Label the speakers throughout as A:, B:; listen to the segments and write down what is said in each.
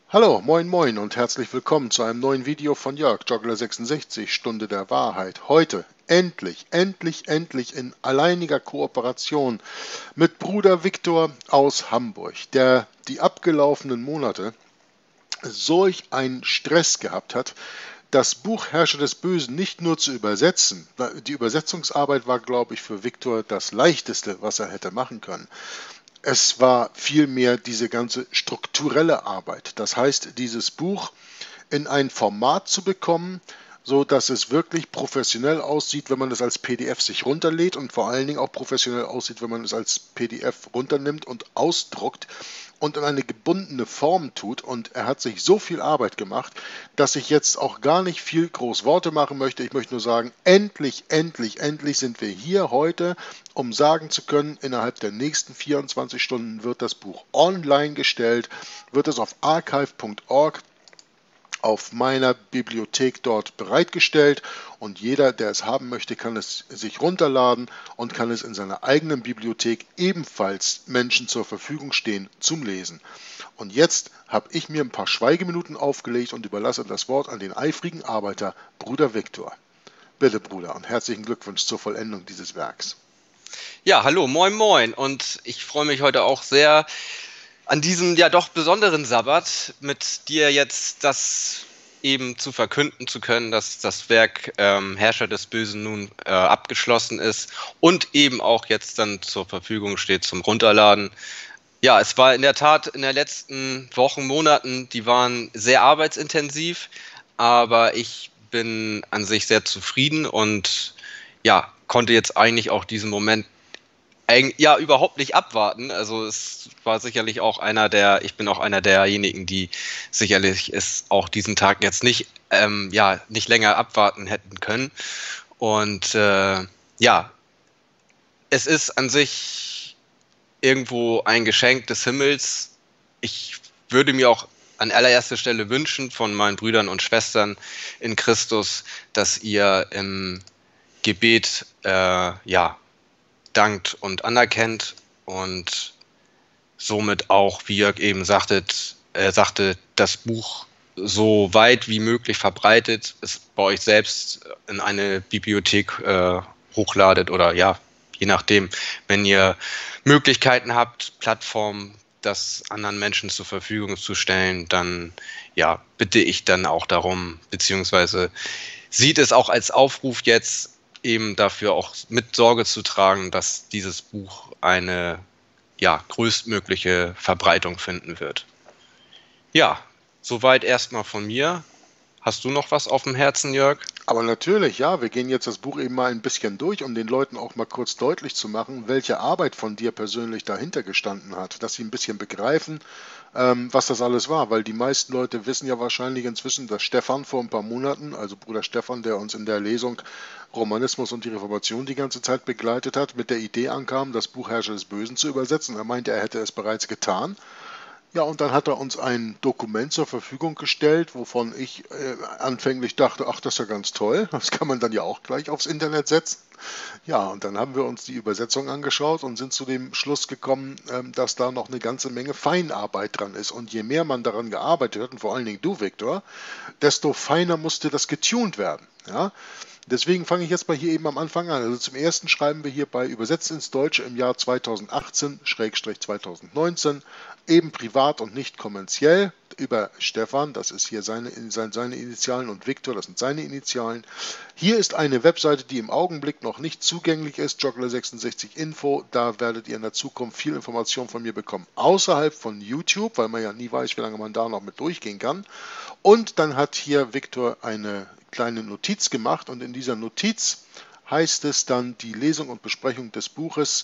A: Hallo, moin moin und herzlich willkommen zu einem neuen Video von Jörg, Joggler66, Stunde der Wahrheit. Heute endlich in alleiniger Kooperation mit Bruder Viktor aus Hamburg, der die abgelaufenen Monate solch einen Stress gehabt hat, das Buch Herrscher des Bösen nicht nur zu übersetzen. Die Übersetzungsarbeit war, glaube ich, für Viktor das Leichteste, was er hätte machen können. Es war vielmehr diese ganze strukturelle Arbeit. Das heißt, dieses Buch in ein Format zu bekommen, so dass es wirklich professionell aussieht, wenn man es als PDF sich runterlädt und vor allen Dingen auch professionell aussieht, wenn man es als PDF runternimmt und ausdruckt und in eine gebundene Form tut. Und er hat sich so viel Arbeit gemacht, dass ich jetzt auch gar nicht viel groß Worte machen möchte. Ich möchte nur sagen, endlich sind wir hier heute, um sagen zu können, innerhalb der nächsten 24 Stunden wird das Buch online gestellt, wird es auf archive.org auf meiner Bibliothek dort bereitgestellt und jeder, der es haben möchte, kann es sich runterladen und kann es in seiner eigenen Bibliothek ebenfalls Menschen zur Verfügung stehen zum Lesen. Und jetzt habe ich mir ein paar Schweigeminuten aufgelegt und überlasse das Wort an den eifrigen Arbeiter, Bruder Viktor. Bitte, Bruder, und herzlichen Glückwunsch zur Vollendung dieses Werks.
B: Ja, hallo, moin moin. Und ich freue mich heute auch sehr an diesem ja doch besonderen Sabbat mit dir jetzt das eben zu verkünden zu können, dass das Werk Herrscher des Bösen nun abgeschlossen ist und eben auch jetzt dann zur Verfügung steht zum Runterladen. Ja, es war in der Tat in den letzten Wochen, Monaten, die waren sehr arbeitsintensiv, aber ich bin an sich sehr zufrieden und ja, konnte jetzt eigentlich auch diesen Moment ja, überhaupt nicht abwarten. Also es war sicherlich auch ich bin auch einer derjenigen, die sicherlich es auch diesen Tag jetzt nicht länger abwarten hätten können. Und ja, es ist an sich irgendwo ein Geschenk des Himmels. Ich würde mir auch an allererster Stelle wünschen von meinen Brüdern und Schwestern in Christus, dass ihr im Gebet ja dankt und anerkennt und somit auch, wie Jörg eben sagte, das Buch so weit wie möglich verbreitet, es bei euch selbst in eine Bibliothek hochladet oder ja, je nachdem, wenn ihr Möglichkeiten habt, Plattformen, das anderen Menschen zur Verfügung zu stellen, dann ja, bitte ich dann auch darum, beziehungsweise sieht es auch als Aufruf jetzt eben dafür auch mit Sorge zu tragen, dass dieses Buch eine ja, größtmögliche Verbreitung finden wird. Ja, soweit erstmal von mir. Hast du noch was auf dem Herzen, Jörg?
A: Aber natürlich, ja, wir gehen jetzt das Buch eben mal ein bisschen durch, um den Leuten auch mal kurz deutlich zu machen, welche Arbeit von dir persönlich dahinter gestanden hat, dass sie ein bisschen begreifen, was das alles war, weil die meisten Leute wissen ja wahrscheinlich inzwischen, dass Stefan vor ein paar Monaten, also Bruder Stefan, der uns in der Lesung Romanismus und die Reformation die ganze Zeit begleitet hat, mit der Idee ankam, das Buch Herrscher des Bösen zu übersetzen. Er meinte, er hätte es bereits getan. Ja, und dann hat er uns ein Dokument zur Verfügung gestellt, wovon ich anfänglich dachte, ach, das ist ja ganz toll, das kann man dann ja auch gleich aufs Internet setzen. Ja, und dann haben wir uns die Übersetzung angeschaut und sind zu dem Schluss gekommen, dass da noch eine ganze Menge Feinarbeit dran ist. Und je mehr man daran gearbeitet hat, und vor allen Dingen du, Viktor, desto feiner musste das getuned werden. Ja? Deswegen fange ich jetzt mal hier eben am Anfang an. Also zum ersten schreiben wir hier bei Übersetzt ins Deutsche im Jahr 2018-2019, eben privat und nicht kommerziell, über Stefan, das ist hier seine Initialen, und Viktor, das sind seine Initialen. Hier ist eine Webseite, die im Augenblick noch nicht zugänglich ist, Joggler66 Info. Da werdet ihr in der Zukunft viel Information von mir bekommen, außerhalb von YouTube, weil man ja nie weiß, wie lange man da noch mit durchgehen kann. Und dann hat hier Viktor eine kleine Notiz gemacht und in dieser Notiz heißt es dann die Lesung und Besprechung des Buches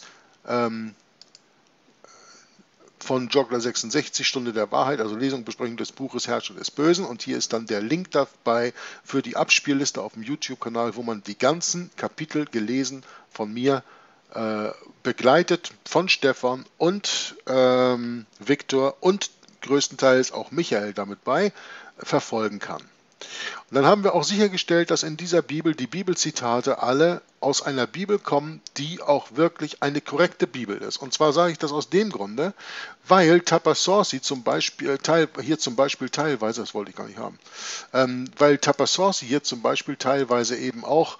A: von Joggler 66, Stunde der Wahrheit, also Lesung und Besprechung des Buches Herrscher des Bösen. Und hier ist dann der Link dabei für die Abspielliste auf dem YouTube-Kanal, wo man die ganzen Kapitel gelesen von mir begleitet, von Stefan und Viktor und größtenteils auch Michael damit bei, verfolgen kann. Und dann haben wir auch sichergestellt, dass in dieser Bibel die Bibelzitate alle aus einer Bibel kommen, die auch wirklich eine korrekte Bibel ist. Und zwar sage ich das aus dem Grunde, weil Tapasorsi zum Beispiel, hier zum Beispiel teilweise, das wollte ich gar nicht haben, weil Tapasorsi hier zum Beispiel teilweise eben auch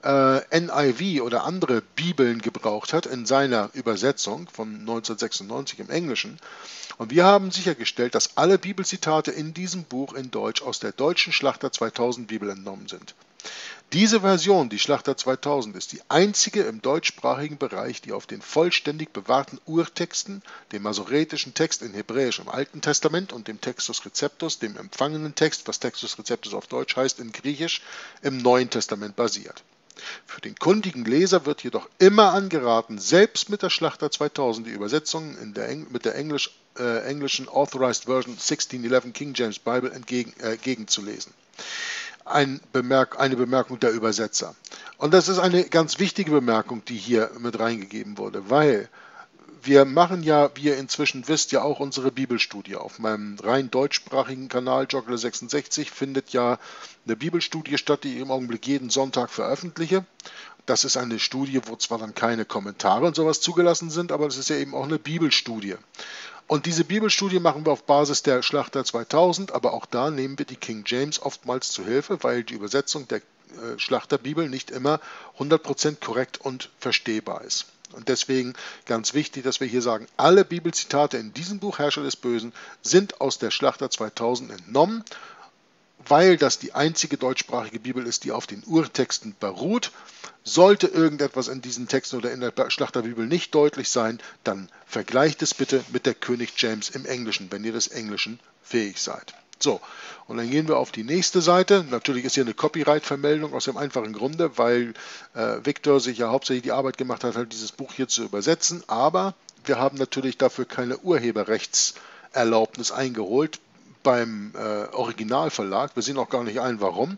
A: NIV oder andere Bibeln gebraucht hat in seiner Übersetzung von 1996 im Englischen. Und wir haben sichergestellt, dass alle Bibelzitate in diesem Buch in Deutsch aus der deutschen Schlachter 2000 Bibel entnommen sind. Diese Version, die Schlachter 2000, ist die einzige im deutschsprachigen Bereich, die auf den vollständig bewahrten Urtexten, dem masoretischen Text in Hebräisch im Alten Testament und dem Textus Receptus, dem empfangenen Text, was Textus Receptus auf Deutsch heißt, in Griechisch, im Neuen Testament basiert. Für den kundigen Leser wird jedoch immer angeraten, selbst mit der Schlachter 2000 die Übersetzung mit der englischen Authorized Version 1611 King James Bible gegenzulesen. Eine Bemerkung der Übersetzer. Und das ist eine ganz wichtige Bemerkung, die hier mit reingegeben wurde, weil wir machen ja, wie ihr inzwischen wisst, ja auch unsere Bibelstudie. Auf meinem rein deutschsprachigen Kanal Joggler66 findet ja eine Bibelstudie statt, die ich im Augenblick jeden Sonntag veröffentliche. Das ist eine Studie, wo zwar dann keine Kommentare und sowas zugelassen sind, aber das ist ja eben auch eine Bibelstudie. Und diese Bibelstudie machen wir auf Basis der Schlachter 2000, aber auch da nehmen wir die King James oftmals zu Hilfe, weil die Übersetzung der Schlachterbibel nicht immer 100% korrekt und verstehbar ist. Und deswegen ganz wichtig, dass wir hier sagen, alle Bibelzitate in diesem Buch Herrscher des Bösen sind aus der Schlachter 2000 entnommen, weil das die einzige deutschsprachige Bibel ist, die auf den Urtexten beruht. Sollte irgendetwas in diesen Texten oder in der Schlachterbibel nicht deutlich sein, dann vergleicht es bitte mit der König James im Englischen, wenn ihr des Englischen fähig seid. So, und dann gehen wir auf die nächste Seite. Natürlich ist hier eine Copyright-Vermeldung aus dem einfachen Grunde, weil Victor sich ja hauptsächlich die Arbeit gemacht hat, halt dieses Buch hier zu übersetzen. Aber wir haben natürlich dafür keine Urheberrechtserlaubnis eingeholt beim Originalverlag. Wir sehen auch gar nicht ein, warum.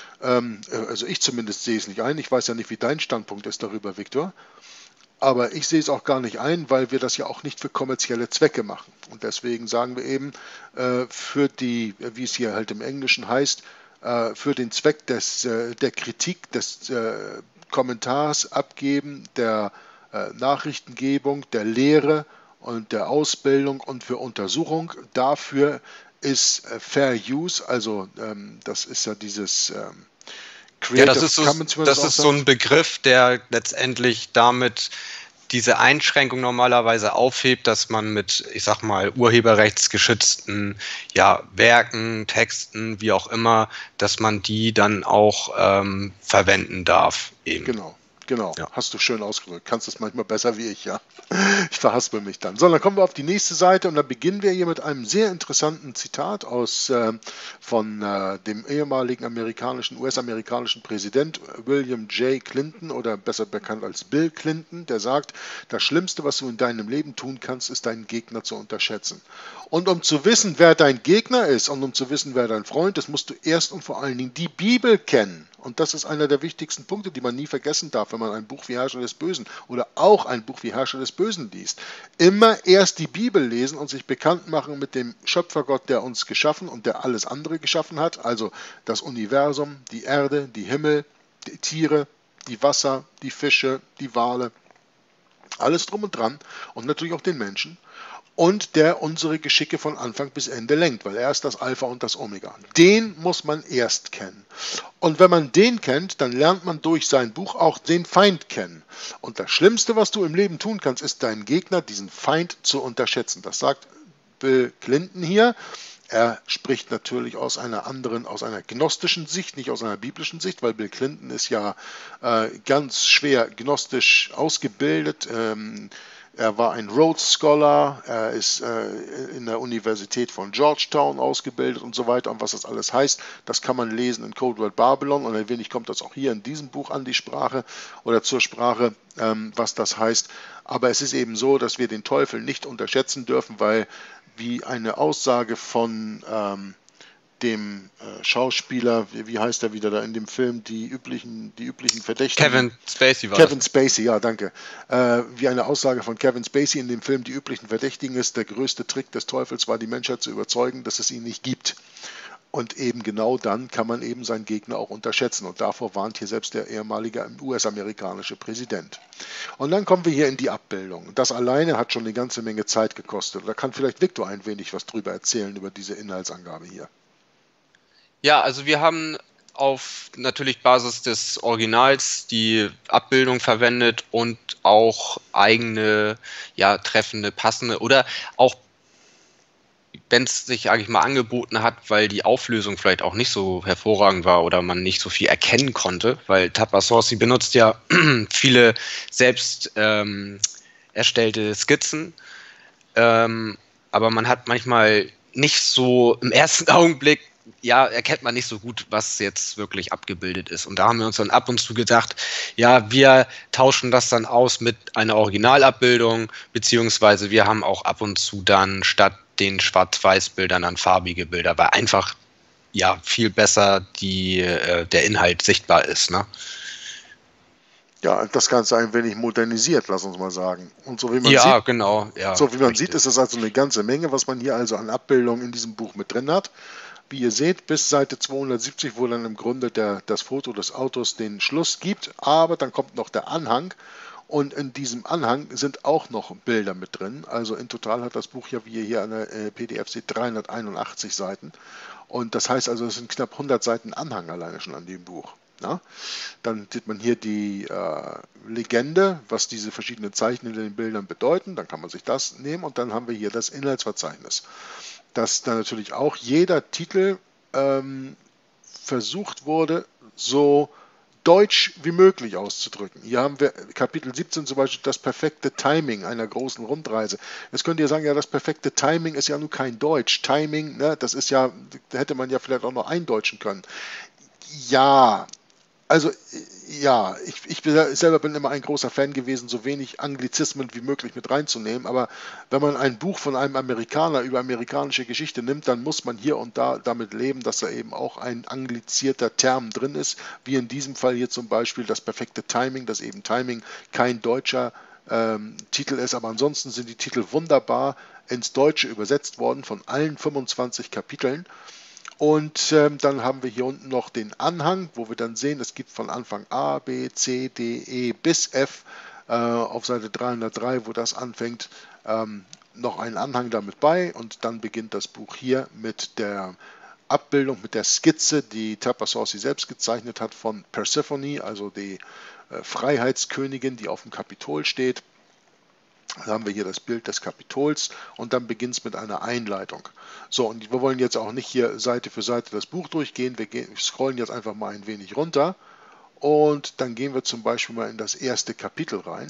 A: Also ich zumindest sehe es nicht ein. Ich weiß ja nicht, wie dein Standpunkt ist darüber, Victor. Aber ich sehe es auch gar nicht ein, weil wir das ja auch nicht für kommerzielle Zwecke machen. Und deswegen sagen wir eben, für die, wie es hier halt im Englischen heißt, für den Zweck der Kritik, des Kommentars abgeben, der Nachrichtengebung, der Lehre und der Ausbildung und für Untersuchung. Dafür ist Fair Use, also das ist ja dieses
B: Ja, das ist so ein Begriff, der letztendlich damit diese Einschränkung normalerweise aufhebt, dass man mit, ich sag mal, urheberrechtsgeschützten Werken, Texten, wie auch immer, dass man die dann auch verwenden darf. Eben.
A: Genau, ja. Hast du schön ausgedrückt. Kannst es manchmal besser wie ich, ja. Ich verhaspel mich dann. So, dann kommen wir auf die nächste Seite und dann beginnen wir hier mit einem sehr interessanten Zitat von dem ehemaligen US-amerikanischen Präsident William J. Clinton oder besser bekannt als Bill Clinton, der sagt, das Schlimmste, was du in deinem Leben tun kannst, ist deinen Gegner zu unterschätzen. Und um zu wissen, wer dein Gegner ist und um zu wissen, wer dein Freund ist, musst du erst und vor allen Dingen die Bibel kennen. Und das ist einer der wichtigsten Punkte, die man nie vergessen darf, wenn man ein Buch wie Herrscher des Bösen oder auch ein Buch wie Herrscher des Bösen liest. Immer erst die Bibel lesen und sich bekannt machen mit dem Schöpfergott, der uns geschaffen und der alles andere geschaffen hat, also das Universum, die Erde, die Himmel, die Tiere, die Wasser, die Fische, die Wale, alles drum und dran und natürlich auch den Menschen. Und der unsere Geschicke von Anfang bis Ende lenkt, weil er ist das Alpha und das Omega. Den muss man erst kennen. Und wenn man den kennt, dann lernt man durch sein Buch auch den Feind kennen. Und das Schlimmste, was du im Leben tun kannst, ist deinen Gegner, diesen Feind zu unterschätzen. Das sagt Bill Clinton hier. Er spricht natürlich aus einer gnostischen Sicht, nicht aus einer biblischen Sicht, weil Bill Clinton ist ja ganz schwer gnostisch ausgebildet. Er war ein Rhodes Scholar, er ist in der Universität von Georgetown ausgebildet und so weiter. Und was das alles heißt, das kann man lesen in Cold Word Babylon. Und ein wenig kommt das auch hier in diesem Buch an die Sprache oder zur Sprache, was das heißt. Aber es ist eben so, dass wir den Teufel nicht unterschätzen dürfen, weil wie eine Aussage von dem Schauspieler, wie heißt er wieder da in dem Film, die üblichen Verdächtigen.
B: Kevin Spacey war
A: Kevin Spacey, ja, danke. Wie eine Aussage von Kevin Spacey in dem Film Die üblichen Verdächtigen ist, der größte Trick des Teufels war, die Menschheit zu überzeugen, dass es ihn nicht gibt. Und eben genau dann kann man eben seinen Gegner auch unterschätzen. Und davor warnt hier selbst der ehemalige US-amerikanische Präsident. Und dann kommen wir hier in die Abbildung. Das alleine hat schon eine ganze Menge Zeit gekostet. Da kann vielleicht Victor ein wenig was drüber erzählen, über diese Inhaltsangabe hier.
B: Ja, also wir haben auf natürlich Basis des Originals die Abbildung verwendet und auch eigene, ja, treffende, passende oder auch, wenn es sich eigentlich mal angeboten hat, weil die Auflösung vielleicht auch nicht so hervorragend war oder man nicht so viel erkennen konnte, weil Tapasource benutzt ja viele selbst erstellte Skizzen, aber man hat manchmal nicht so im ersten Augenblick, ja, erkennt man nicht so gut, was jetzt wirklich abgebildet ist. Und da haben wir uns dann ab und zu gedacht, ja, wir tauschen das dann aus mit einer Originalabbildung, beziehungsweise wir haben auch ab und zu dann statt den Schwarz-Weiß-Bildern dann farbige Bilder, weil einfach ja viel besser der Inhalt sichtbar ist, ne?
A: Ja, das Ganze ein wenig modernisiert, lass uns mal sagen. Und so wie man
B: Ja,
A: sieht,
B: genau, ja,
A: so wie man
B: richtig.
A: sieht, ist es also eine ganze Menge, was man hier also an Abbildungen in diesem Buch mit drin hat. Wie ihr seht, bis Seite 270, wo dann im Grunde das Foto des Autos den Schluss gibt, aber dann kommt noch der Anhang und in diesem Anhang sind auch noch Bilder mit drin. Also in total hat das Buch ja, wie ihr hier an der PDF seht, 381 Seiten und das heißt also, es sind knapp 100 Seiten Anhang alleine schon an dem Buch. Ja? Dann sieht man hier die Legende, was diese verschiedenen Zeichen in den Bildern bedeuten, dann kann man sich das nehmen und dann haben wir hier das Inhaltsverzeichnis. Dass da natürlich auch jeder Titel versucht wurde, so deutsch wie möglich auszudrücken. Hier haben wir Kapitel 17 zum Beispiel das perfekte Timing einer großen Rundreise. Jetzt könnt ihr sagen, ja, das perfekte Timing ist ja nun kein Deutsch. Timing, ne, das ist ja, da hätte man ja vielleicht auch noch eindeutschen können. Ja, also ja, ich selber bin immer ein großer Fan gewesen, so wenig Anglizismen wie möglich mit reinzunehmen, aber wenn man ein Buch von einem Amerikaner über amerikanische Geschichte nimmt, dann muss man hier und da damit leben, dass da eben auch ein anglizierter Term drin ist, wie in diesem Fall hier zum Beispiel das perfekte Timing, dass eben Timing kein deutscher Titel ist, aber ansonsten sind die Titel wunderbar ins Deutsche übersetzt worden von allen 25 Kapiteln. Und dann haben wir hier unten noch den Anhang, wo wir dann sehen, es gibt von Anfang A, B, C, D, E bis F auf Seite 303, wo das anfängt, noch einen Anhang damit bei. Und dann beginnt das Buch hier mit der Abbildung, mit der Skizze, die Tapasource selbst gezeichnet hat von Persephone, also die Freiheitskönigin, die auf dem Kapitol steht. Dann haben wir hier das Bild des Kapitols und dann beginnt es mit einer Einleitung. So, und wir wollen jetzt auch nicht hier Seite für Seite das Buch durchgehen, wir scrollen jetzt einfach mal ein wenig runter und dann gehen wir zum Beispiel mal in das erste Kapitel rein.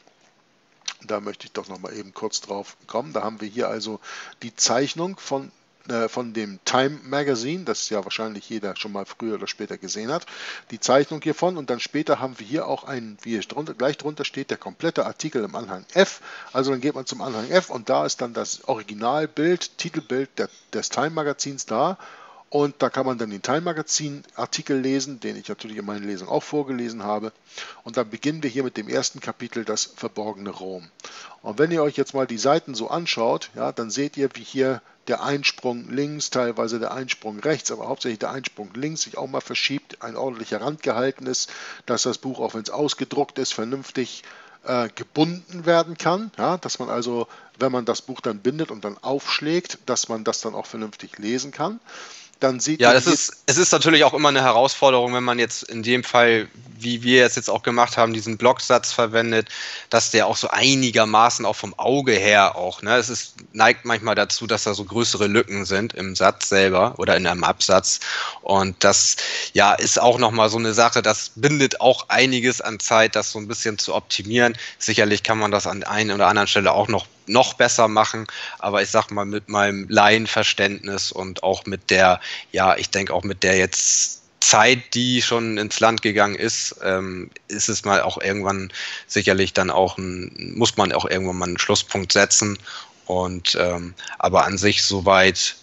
A: Da möchte ich doch noch mal eben kurz drauf kommen. Da haben wir hier also die Zeichnung von dem Time Magazine, das ja wahrscheinlich jeder schon mal früher oder später gesehen hat, die Zeichnung hiervon und dann später haben wir hier auch einen, wie es gleich drunter steht, der komplette Artikel im Anhang F, also dann geht man zum Anhang F und da ist dann das Originalbild, Titelbild des Time Magazins da und da kann man dann den Time Magazin Artikel lesen, den ich natürlich in meinen Lesungen auch vorgelesen habe und dann beginnen wir hier mit dem ersten Kapitel, das verborgene Rom. Und wenn ihr euch jetzt mal die Seiten so anschaut, ja, dann seht ihr, wie hier der Einsprung links, teilweise der Einsprung rechts, aber hauptsächlich der Einsprung links sich auch mal verschiebt, ein ordentlicher Rand gehalten ist, dass das Buch, auch wenn es ausgedruckt ist, vernünftig gebunden werden kann, ja, dass man also, wenn man das Buch dann bindet und dann aufschlägt, dass man das dann auch vernünftig lesen kann. Dann sieht
B: Ja,
A: man
B: es ist natürlich auch immer eine Herausforderung, wenn man jetzt in dem Fall, wie wir es jetzt auch gemacht haben, diesen Blocksatz verwendet, dass der auch so einigermaßen auch vom Auge her auch, ne, neigt manchmal dazu, dass da so größere Lücken sind im Satz selber oder in einem Absatz und das, ja, ist auch nochmal so eine Sache, das bindet auch einiges an Zeit, das so ein bisschen zu optimieren. Sicherlich kann man das an einer oder anderen Stelle auch noch besser machen, aber ich sag mal, mit meinem Laienverständnis und auch mit der, ja, ich denke auch mit der jetzt Zeit, die schon ins Land gegangen ist, ist es mal auch irgendwann sicherlich dann auch muss man auch irgendwann mal einen Schlusspunkt setzen und aber an sich soweit,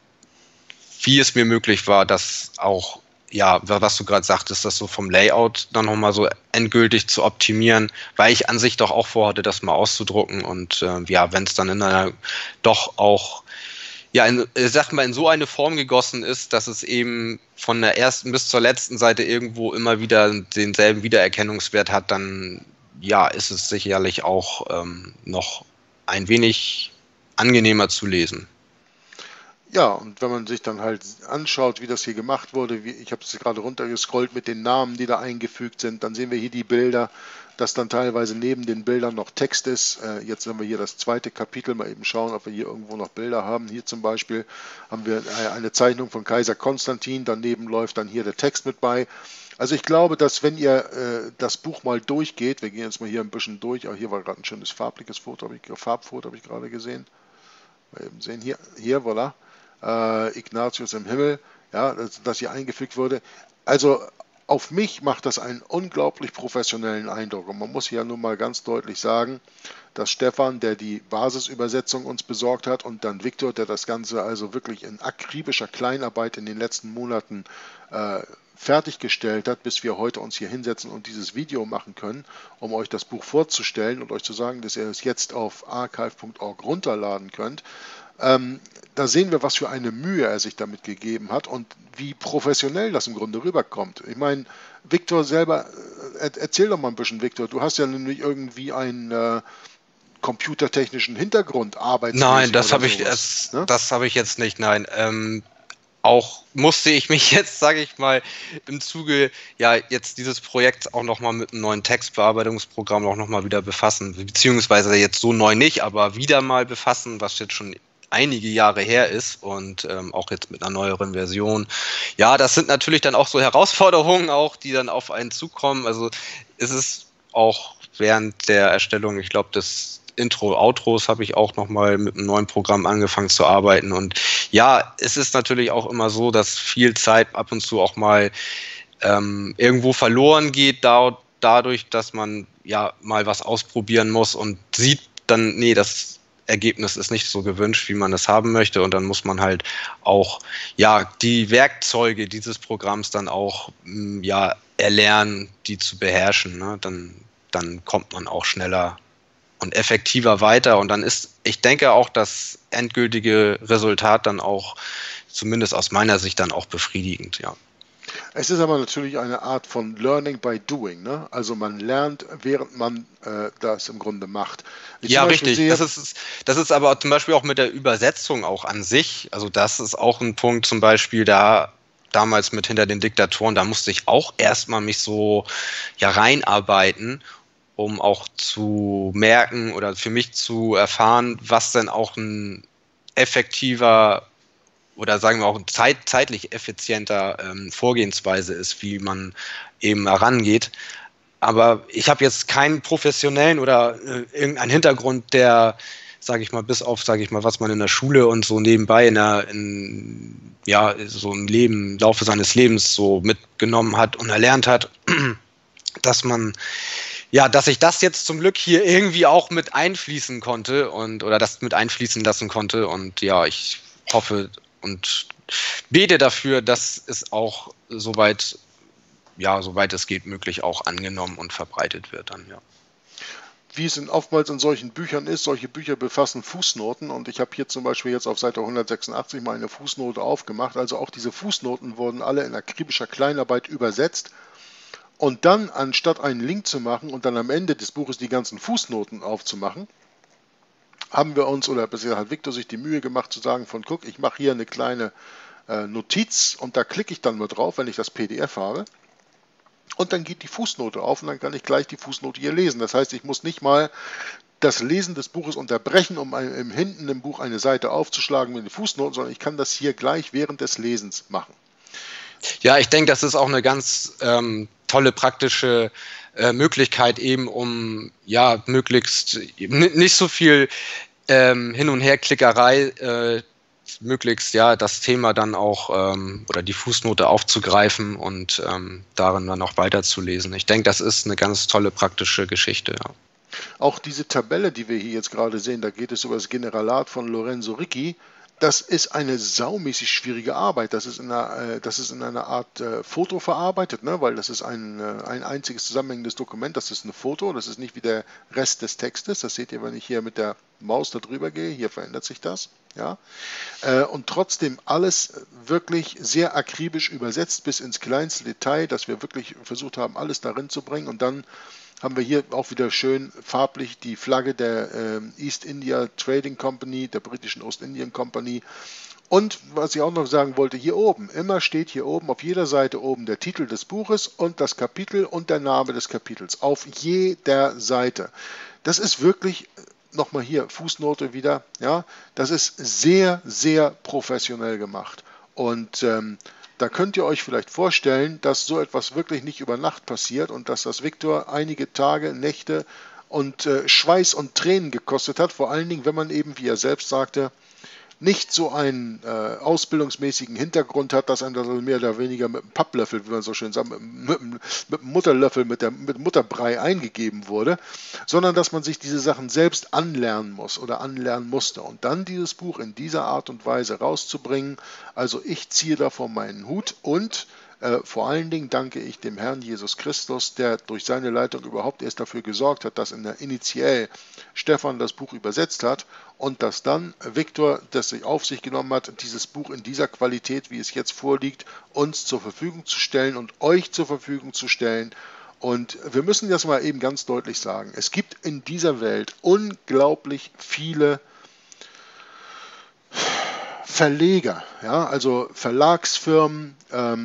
B: wie es mir möglich war, das auch, ja, was du gerade sagtest, das so vom Layout dann nochmal so endgültig zu optimieren, weil ich an sich doch auch vorhatte, das mal auszudrucken und ja, wenn es dann in einer doch auch ja, sag mal, in so eine Form gegossen ist, dass es eben von der ersten bis zur letzten Seite irgendwo immer wieder denselben Wiedererkennungswert hat, dann ja, ist es sicherlich auch noch ein wenig angenehmer zu lesen.
A: Ja, und wenn man sich dann halt anschaut, wie das hier gemacht wurde, ich habe es gerade runtergescrollt mit den Namen, die da eingefügt sind, dann sehen wir hier die Bilder, dass dann teilweise neben den Bildern noch Text ist. Jetzt, wenn wir hier das zweite Kapitel mal eben schauen, ob wir hier irgendwo noch Bilder haben. Hier zum Beispiel haben wir eine Zeichnung von Kaiser Konstantin, daneben läuft dann hier der Text mit bei. Also ich glaube, dass wenn ihr das Buch mal durchgeht, wir gehen jetzt mal hier ein bisschen durch, hier war gerade ein schönes farbliches Foto, Farbfoto habe ich gerade gesehen. Mal eben sehen, hier, voilà. Ignatius im Himmel, ja, das hier eingefügt wurde. Also auf mich macht das einen unglaublich professionellen Eindruck. Und man muss hier nun mal ganz deutlich sagen, dass Stefan, der die Basisübersetzung uns besorgt hat, und dann Viktor, der das Ganze also wirklich in akribischer Kleinarbeit in den letzten Monaten fertiggestellt hat, bis wir heute uns hier hinsetzen und dieses Video machen können, um euch das Buch vorzustellen und euch zu sagen, dass ihr es jetzt auf archive.org runterladen könnt. Da sehen wir, was für eine Mühe er sich damit gegeben hat und wie professionell das im Grunde rüberkommt. Ich meine, Viktor selber, erzähl doch mal ein bisschen, Viktor, du hast ja nämlich irgendwie einen computertechnischen Hintergrund,
B: Nein, das habe ich, das habe ich jetzt nicht, nein. Auch musste ich mich jetzt, sage ich mal, im Zuge ja jetzt dieses Projekts auch nochmal mit einem neuen Textbearbeitungsprogramm auch nochmal wieder befassen, beziehungsweise jetzt so neu nicht, aber wieder mal befassen, was jetzt schon einige Jahre her ist und auch jetzt mit einer neueren Version. Ja, das sind natürlich dann auch so Herausforderungen auch, die dann auf einen zukommen. Also ist es auch während der Erstellung, ich glaube, des Intro-Outros habe ich auch nochmal mit einem neuen Programm angefangen zu arbeiten. Und ja, es ist natürlich auch immer so, dass viel Zeit ab und zu auch mal irgendwo verloren geht, dadurch, dass man ja mal was ausprobieren muss und sieht dann, nee, das Ergebnis ist nicht so gewünscht, wie man es haben möchte. Und dann muss man halt auch ja die Werkzeuge dieses Programms dann auch ja erlernen, die zu beherrschen. Ne? Dann kommt man auch schneller und effektiver weiter. Und dann ist, ich denke auch, das endgültige Resultat dann auch, zumindest aus meiner Sicht, dann auch befriedigend, ja.
A: Es ist aber natürlich eine Art von Learning by Doing, ne? Also man lernt, während man das im Grunde macht.
B: Ja, richtig. Das ist aber zum Beispiel auch mit der Übersetzung auch an sich. Also das ist auch ein Punkt zum Beispiel damals mit Hinter den Diktatoren, da musste ich auch erstmal mich so ja reinarbeiten, um auch zu merken oder für mich zu erfahren, was denn auch ein effektiver oder sagen wir auch zeitlich effizienter Vorgehensweise ist, wie man eben herangeht. Aber ich habe jetzt keinen professionellen oder irgendeinen Hintergrund, der, sage ich mal, bis auf, sage ich mal, was man in der Schule und so nebenbei ja, so im Laufe seines Lebens so mitgenommen hat und erlernt hat, dass ich das jetzt zum Glück hier irgendwie auch mit einfließen konnte oder das mit einfließen lassen konnte. Und ja, ich hoffe und bete dafür, dass es auch soweit es geht, möglich auch angenommen und verbreitet wird dann, ja.
A: Wie es oftmals in solchen Büchern ist, solche Bücher befassen Fußnoten und ich habe hier zum Beispiel jetzt auf Seite 186 mal eine Fußnote aufgemacht. Also auch diese Fußnoten wurden alle in akribischer Kleinarbeit übersetzt. Und dann, anstatt einen Link zu machen und dann am Ende des Buches die ganzen Fußnoten aufzumachen, haben wir uns, oder bisher hat Viktor sich die Mühe gemacht zu sagen guck, ich mache hier eine kleine Notiz und da klicke ich dann mal drauf, wenn ich das PDF habe. Und dann geht die Fußnote auf und dann kann ich gleich die Fußnote hier lesen. Das heißt, ich muss nicht mal das Lesen des Buches unterbrechen, um hinten im Buch eine Seite aufzuschlagen mit den Fußnoten, sondern ich kann das hier gleich während des Lesens machen.
B: Ja, ich denke, das ist auch eine ganz tolle praktische Möglichkeit eben, um ja möglichst nicht so viel Hin- und Herklickerei möglichst ja das Thema dann auch oder die Fußnote aufzugreifen und darin dann auch weiterzulesen. Ich denke, das ist eine ganz tolle praktische Geschichte. Ja.
A: Auch diese Tabelle, die wir hier jetzt gerade sehen, da geht es über das Generalat von Lorenzo Ricci, Das ist eine saumäßig schwierige Arbeit. Das ist in einer Art Foto verarbeitet, ne? Weil das ist ein einziges zusammenhängendes Dokument. Das ist ein Foto. Das ist nicht wie der Rest des Textes. Das seht ihr, wenn ich hier mit der Maus da drüber gehe. Hier verändert sich das. Ja? Und trotzdem alles wirklich sehr akribisch übersetzt bis ins kleinste Detail, dass wir wirklich versucht haben, alles darin zu bringen. Und dann haben wir hier auch wieder schön farblich die Flagge der East India Trading Company, der britischen Ostindien Company. Und was ich auch noch sagen wollte, hier oben, immer steht hier oben auf jeder Seite oben der Titel des Buches und das Kapitel und der Name des Kapitels. Auf jeder Seite. Das ist wirklich, nochmal hier, Fußnote wieder, ja, das ist sehr, sehr professionell gemacht. Und da könnt ihr euch vielleicht vorstellen, dass so etwas wirklich nicht über Nacht passiert und dass das Viktor einige Tage, Nächte und Schweiß und Tränen gekostet hat. Vor allen Dingen, wenn man eben, wie er selbst sagte, nicht so einen ausbildungsmäßigen Hintergrund hat, dass einem das mehr oder weniger mit einem Papplöffel, wie man so schön sagt, mit einem Mutterlöffel, mit Mutterbrei eingegeben wurde, sondern dass man sich diese Sachen selbst anlernen muss oder anlernen musste. Und dann dieses Buch in dieser Art und Weise rauszubringen, also ich ziehe davor meinen Hut und vor allen Dingen danke ich dem Herrn Jesus Christus, der durch seine Leitung überhaupt erst dafür gesorgt hat, dass initiell Stefan das Buch übersetzt hat und dass dann Viktor das sich auf sich genommen hat, dieses Buch in dieser Qualität, wie es jetzt vorliegt, uns zur Verfügung zu stellen und euch zur Verfügung zu stellen. Und wir müssen das mal eben ganz deutlich sagen. Es gibt in dieser Welt unglaublich viele Verleger, ja, also Verlagsfirmen,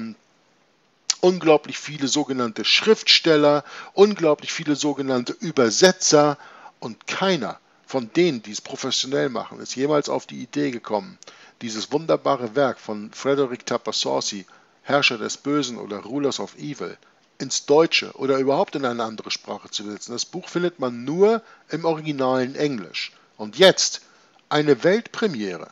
A: unglaublich viele sogenannte Schriftsteller, unglaublich viele sogenannte Übersetzer und keiner von denen, die es professionell machen, ist jemals auf die Idee gekommen, dieses wunderbare Werk von Frederick Tapasorsi, Herrscher des Bösen oder Rulers of Evil, ins Deutsche oder überhaupt in eine andere Sprache zu übersetzen. Das Buch findet man nur im originalen Englisch. Und jetzt eine Weltpremiere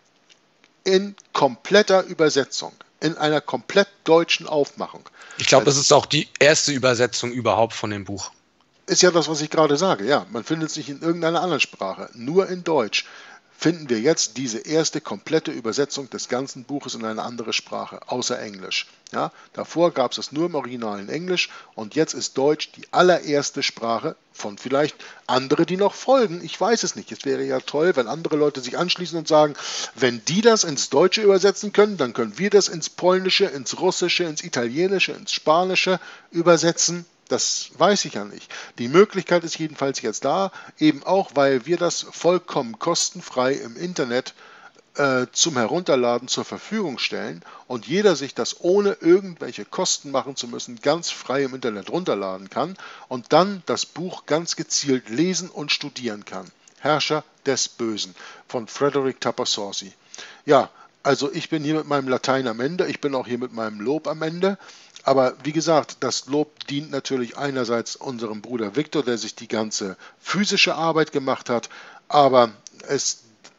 A: in kompletter Übersetzung, in einer komplett deutschen Aufmachung.
C: Ich glaube, das ist auch die erste Übersetzung überhaupt von dem Buch.
A: Ist ja das, was ich gerade sage. Ja, man findet es nicht in irgendeiner anderen Sprache, nur in Deutsch finden wir jetzt diese erste komplette Übersetzung des ganzen Buches in eine andere Sprache, außer Englisch. Ja, davor gab es nur im originalen Englisch und jetzt ist Deutsch die allererste Sprache von vielleicht andere, die noch folgen. Ich weiß es nicht. Es wäre ja toll, wenn andere Leute sich anschließen und sagen, wenn die das ins Deutsche übersetzen können, dann können wir das ins Polnische, ins Russische, ins Italienische, ins Spanische übersetzen. Das weiß ich ja nicht. Die Möglichkeit ist jedenfalls jetzt da, eben auch, weil wir das vollkommen kostenfrei im Internet zum Herunterladen zur Verfügung stellen und jeder sich das ohne irgendwelche Kosten machen zu müssen ganz frei im Internet runterladen kann und dann das Buch ganz gezielt lesen und studieren kann. Herrscher des Bösen von Frederick Tapasorsi. Ja, also ich bin hier mit meinem Latein am Ende, ich bin auch hier mit meinem Lob am Ende. Aber wie gesagt, das Lob dient natürlich einerseits unserem Bruder Viktor, der sich die ganze physische Arbeit gemacht hat, aber es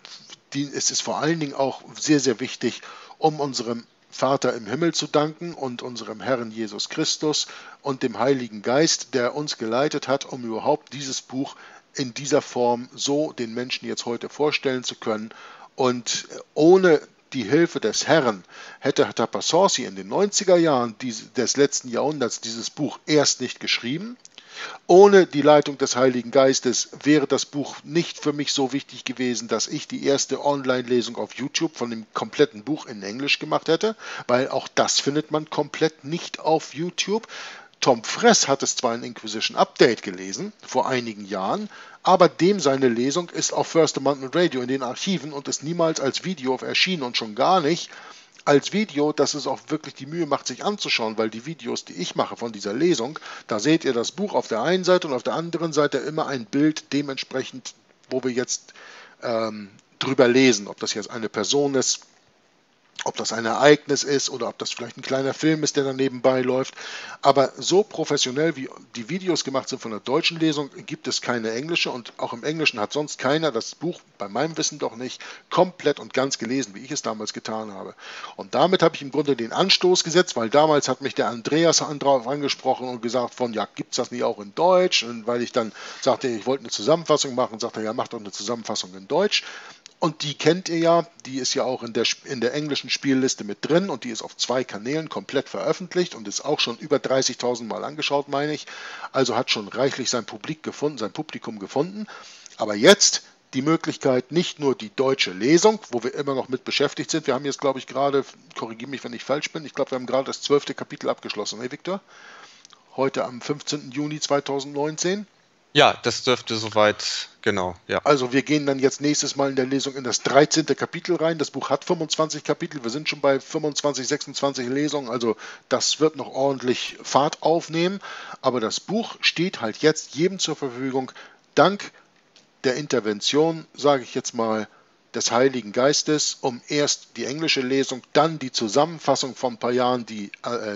A: ist vor allen Dingen auch sehr, sehr wichtig, um unserem Vater im Himmel zu danken und unserem Herrn Jesus Christus und dem Heiligen Geist, der uns geleitet hat, um überhaupt dieses Buch in dieser Form so den Menschen jetzt heute vorstellen zu können. Und ohne die Hilfe des Herrn hätte Tapasorsi in den 90er Jahren des letzten Jahrhunderts dieses Buch erst nicht geschrieben. Ohne die Leitung des Heiligen Geistes wäre das Buch nicht für mich so wichtig gewesen, dass ich die erste Online-Lesung auf YouTube von dem kompletten Buch in Englisch gemacht hätte, weil auch das findet man komplett nicht auf YouTube. Tom Fress hat es zwar in Inquisition Update gelesen, vor einigen Jahren, aber dem seine Lesung ist auf First Amendment Radio in den Archiven und ist niemals als Video erschienen und schon gar nicht als Video, dass es auch wirklich die Mühe macht, sich anzuschauen, weil die Videos, die ich mache von dieser Lesung, da seht ihr das Buch auf der einen Seite und auf der anderen Seite immer ein Bild dementsprechend, wo wir jetzt drüber lesen, ob das jetzt eine Person ist, ob das ein Ereignis ist oder ob das vielleicht ein kleiner Film ist, der da nebenbei läuft. Aber so professionell, wie die Videos gemacht sind von der deutschen Lesung, gibt es keine englische und auch im Englischen hat sonst keiner das Buch, bei meinem Wissen doch nicht, komplett und ganz gelesen, wie ich es damals getan habe. Und damit habe ich im Grunde den Anstoß gesetzt, weil damals hat mich der Andreas darauf angesprochen und gesagt von, ja, gibt es das nicht auch in Deutsch? Und weil ich dann sagte, ich wollte eine Zusammenfassung machen, sagte er, ja, mach doch eine Zusammenfassung in Deutsch. Und die kennt ihr ja, die ist ja auch in der englischen Spielliste mit drin und die ist auf 2 Kanälen komplett veröffentlicht und ist auch schon über 30.000 Mal angeschaut, meine ich. Also hat schon reichlich sein Publikum gefunden. Aber jetzt die Möglichkeit, nicht nur die deutsche Lesung, wo wir immer noch mit beschäftigt sind. Wir haben jetzt, glaube ich, gerade, korrigiere mich, wenn ich falsch bin, ich glaube, wir haben gerade das 12. Kapitel abgeschlossen, ne, Viktor? Heute am 15. Juni 2019.
B: Ja, das dürfte soweit, genau, ja.
A: Also wir gehen dann jetzt nächstes Mal in der Lesung in das 13. Kapitel rein. Das Buch hat 25 Kapitel, wir sind schon bei 25, 26 Lesungen, also das wird noch ordentlich Fahrt aufnehmen. Aber das Buch steht halt jetzt jedem zur Verfügung, dank der Intervention, sage ich jetzt mal, des Heiligen Geistes, um erst die englische Lesung, dann die Zusammenfassung von ein paar Jahren, die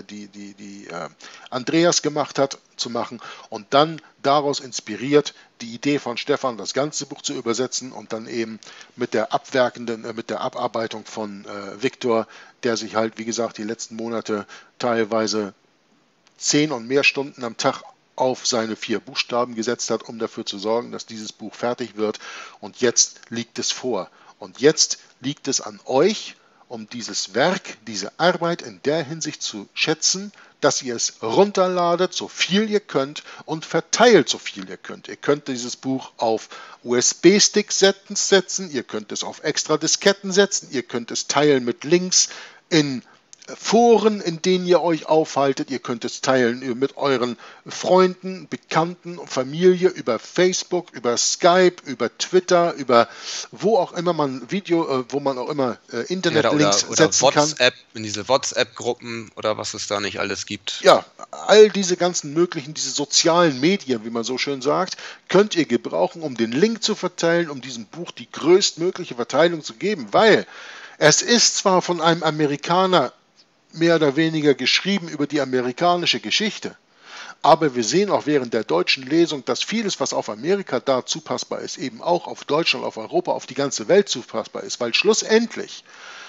A: Andreas gemacht hat, zu machen und dann daraus inspiriert die Idee von Stefan, das ganze Buch zu übersetzen und dann eben mit der Abarbeitung von Viktor, der sich halt, wie gesagt, die letzten Monate teilweise 10 und mehr Stunden am Tag auf seine 4 Buchstaben gesetzt hat, um dafür zu sorgen, dass dieses Buch fertig wird. Und jetzt liegt es vor. Und jetzt liegt es an euch, um dieses Werk, diese Arbeit in der Hinsicht zu schätzen, dass ihr es runterladet, so viel ihr könnt und verteilt, so viel ihr könnt. Ihr könnt dieses Buch auf USB-Sticks setzen, ihr könnt es auf extra Disketten setzen, ihr könnt es teilen mit Links in Foren, in denen ihr euch aufhaltet. Ihr könnt es teilen mit euren Freunden, Bekannten und Familie über Facebook, über Skype, über Twitter, über wo auch immer man wo man auch immer Internetlinks setzen
B: WhatsApp,
A: kann.
B: In diese WhatsApp-Gruppen oder was es da nicht alles gibt.
A: Ja, all diese ganzen möglichen, diese sozialen Medien, wie man so schön sagt, könnt ihr gebrauchen, um den Link zu verteilen, um diesem Buch die größtmögliche Verteilung zu geben, weil es ist zwar von einem Amerikaner mehr oder weniger geschrieben über die amerikanische Geschichte. Aber wir sehen auch während der deutschen Lesung, dass vieles, was auf Amerika da zupassbar ist, eben auch auf Deutschland, auf Europa, auf die ganze Welt zupassbar ist. Weil schlussendlich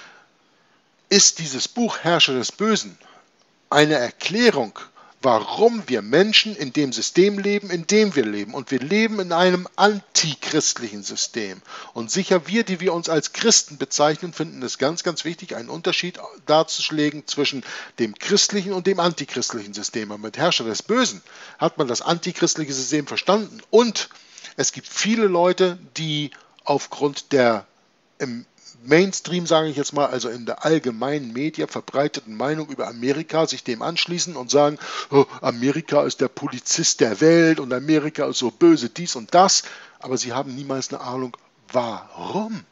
A: ist dieses Buch Herrscher des Bösen eine Erklärung, warum wir Menschen in dem System leben, in dem wir leben. Und wir leben in einem antichristlichen System. Und sicher wir, die wir uns als Christen bezeichnen, finden es ganz, ganz wichtig, einen Unterschied darzulegen zwischen dem christlichen und dem antichristlichen System. Und mit Herrscher des Bösen hat man das antichristliche System verstanden. Und es gibt viele Leute, die aufgrund der im Mainstream, sage ich jetzt mal, also in der allgemeinen Media verbreiteten Meinung über Amerika, sich dem anschließen und sagen, oh, Amerika ist der Polizist der Welt und Amerika ist so böse dies und das, aber sie haben niemals eine Ahnung, warum.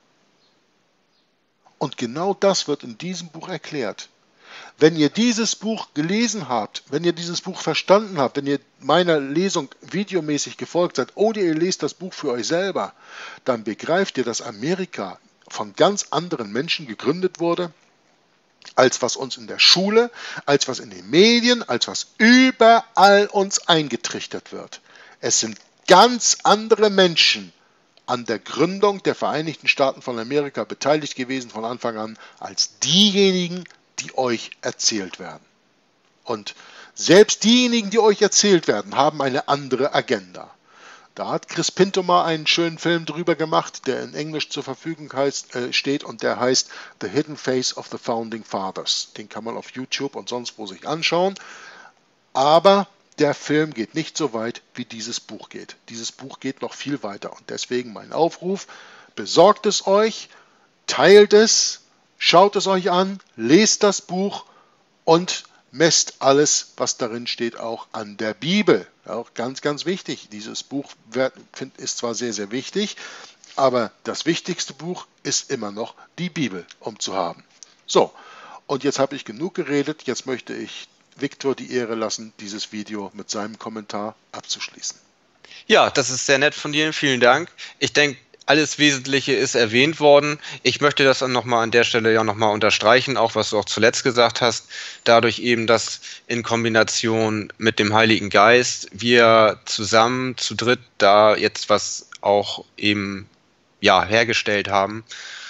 A: Und genau das wird in diesem Buch erklärt. Wenn ihr dieses Buch gelesen habt, wenn ihr dieses Buch verstanden habt, wenn ihr meiner Lesung videomäßig gefolgt seid oder ihr lest das Buch für euch selber, dann begreift ihr, dass Amerika von ganz anderen Menschen gegründet wurde, als was uns in der Schule, als was in den Medien, als was überall uns eingetrichtert wird. Es sind ganz andere Menschen an der Gründung der Vereinigten Staaten von Amerika beteiligt gewesen von Anfang an, als diejenigen, die euch erzählt werden. Und selbst diejenigen, die euch erzählt werden, haben eine andere Agenda. Da hat Chris Pinto mal einen schönen Film drüber gemacht, der in Englisch zur Verfügung steht und der heißt The Hidden Face of the Founding Fathers. Den kann man auf YouTube und sonst wo sich anschauen. Aber der Film geht nicht so weit, wie dieses Buch geht. Dieses Buch geht noch viel weiter und deswegen mein Aufruf, besorgt es euch, teilt es, schaut es euch an, lest das Buch und messt alles, was darin steht, auch an der Bibel. Auch ganz, ganz wichtig. Dieses Buch ist zwar sehr, sehr wichtig, aber das wichtigste Buch ist immer noch die Bibel, um zu haben. So, und jetzt habe ich genug geredet. Jetzt möchte ich Viktor die Ehre lassen, dieses Video mit seinem Kommentar abzuschließen.
B: Ja, das ist sehr nett von dir. Vielen Dank. Ich denke, alles Wesentliche ist erwähnt worden. Ich möchte das dann nochmal an der Stelle ja nochmal unterstreichen, auch was du auch zuletzt gesagt hast, dadurch eben, dass in Kombination mit dem Heiligen Geist wir zusammen, zu dritt da jetzt was auch eben ja hergestellt haben,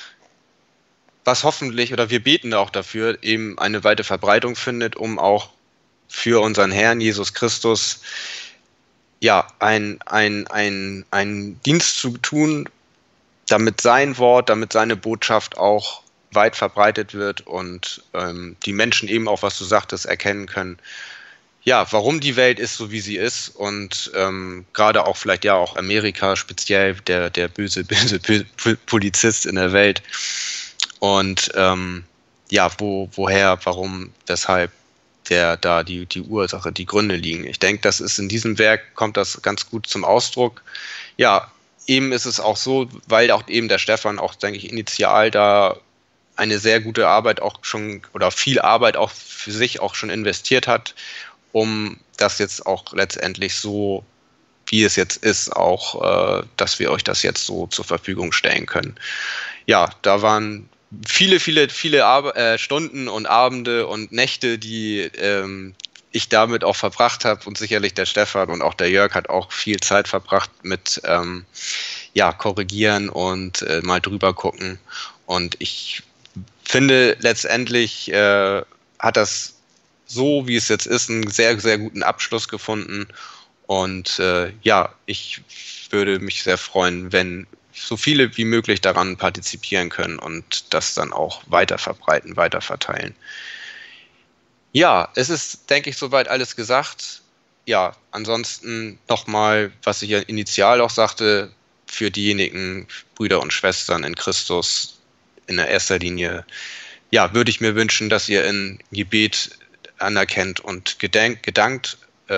B: was hoffentlich, oder wir beten auch dafür, eben eine weite Verbreitung findet, um auch für unseren Herrn Jesus Christus ja einen Dienst zu tun, damit sein Wort, damit seine Botschaft auch weit verbreitet wird und die Menschen eben auch, was du sagtest, erkennen können, ja, warum die Welt ist, so wie sie ist und gerade auch vielleicht ja auch Amerika speziell, der böse Polizist in der Welt und ja, woher, warum, weshalb da die Ursache, die Gründe liegen. Ich denke, das ist in diesem Werk, kommt das ganz gut zum Ausdruck. Ja, eben ist es auch so, weil auch eben der Stefan auch, denke ich, initial da eine sehr gute Arbeit auch schon oder viel Arbeit auch für sich auch schon investiert hat, um das jetzt auch letztendlich so, wie es jetzt ist, auch, dass wir euch das jetzt so zur Verfügung stellen können. Ja, da waren viele Stunden und Abende und Nächte, die ich damit auch verbracht habe und sicherlich der Stefan und auch der Jörg hat auch viel Zeit verbracht mit ja, korrigieren und mal drüber gucken. Und ich finde, letztendlich hat das so, wie es jetzt ist, einen sehr, sehr guten Abschluss gefunden. Und ja, ich würde mich sehr freuen, wenn so viele wie möglich daran partizipieren können und das dann auch weiter verbreiten, weiter verteilen. Ja, es ist, denke ich, soweit alles gesagt. Ja, ansonsten nochmal, was ich ja initial auch sagte, für diejenigen Brüder und Schwestern in Christus in der erster Linie, ja, würde ich mir wünschen, dass ihr in Gebet anerkennt und dankt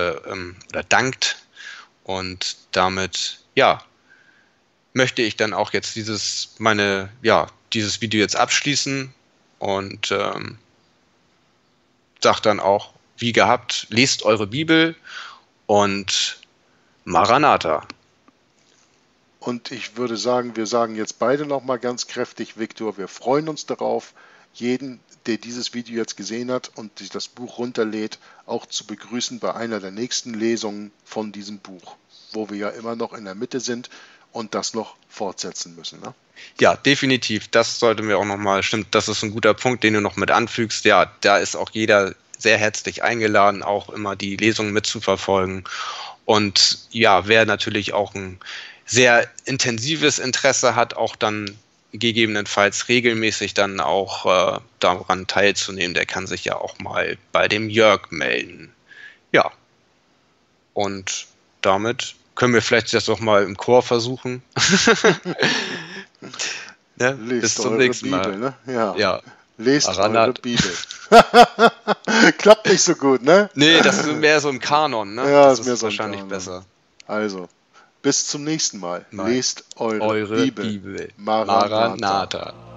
B: und damit, ja, möchte ich dann auch jetzt dieses Video jetzt abschließen und sage dann auch, wie gehabt, lest eure Bibel und Maranatha.
A: Und ich würde sagen, wir sagen jetzt beide nochmal ganz kräftig, Viktor, wir freuen uns darauf, jeden, der dieses Video jetzt gesehen hat und sich das Buch runterlädt, auch zu begrüßen bei einer der nächsten Lesungen von diesem Buch, wo wir ja immer noch in der Mitte sind und das noch fortsetzen müssen. Ne?
B: Ja, definitiv. Das sollten wir auch nochmal, stimmt, das ist ein guter Punkt, den du noch mit anfügst. Ja, da ist auch jeder sehr herzlich eingeladen, auch immer die Lesungen mitzuverfolgen. Und ja, wer natürlich auch ein sehr intensives Interesse hat, auch dann gegebenenfalls regelmäßig dann auch daran teilzunehmen, der kann sich ja auch mal bei dem Jörg melden. Ja, und damit können wir vielleicht das auch mal im Chor versuchen. Ne? Bis zum nächsten Mal.
A: Bibel, ne? Ja.
B: Ja.
A: Lest eure Bibel. Klappt nicht so gut, ne?
B: Nee, das ist mehr so im Kanon, ne?
A: Ja,
B: das ist
A: mehr so
B: wahrscheinlich besser.
A: Also, bis zum nächsten Mal.
B: Lest
A: eure Bibel.
B: Maranatha.